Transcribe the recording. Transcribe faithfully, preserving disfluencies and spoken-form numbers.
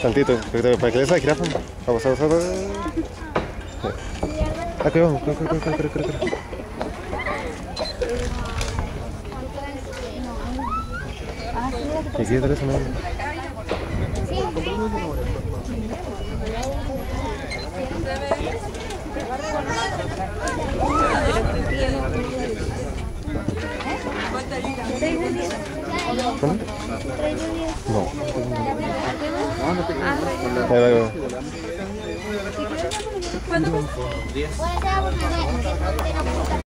Tantito, para que le des a la jirafa. Vamos, vamos, vamos. Ah, cuidado, cuidado, cuidado, cuidado, cuidado. ¿Y qué tal eso, no? ¿Cómo? No. Ahí va, ahí va. ¿Cuándo?